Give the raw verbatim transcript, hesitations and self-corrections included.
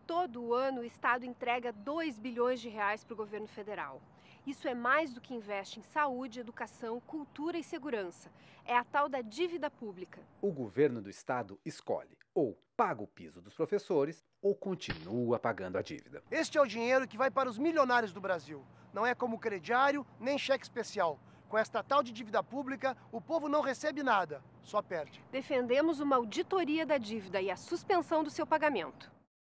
Todo ano o Estado entrega dois bilhões de reais para o governo federal. Isso é mais do que investe em saúde, educação, cultura e segurança. É a tal da dívida pública. O governo do estado escolhe ou paga o piso dos professores ou continua pagando a dívida. Este é o dinheiro que vai para os milionários do Brasil. Não é como crediário nem cheque especial. Com esta tal de dívida pública, o povo não recebe nada, só perde. Defendemos uma auditoria da dívida e a suspensão do seu pagamento.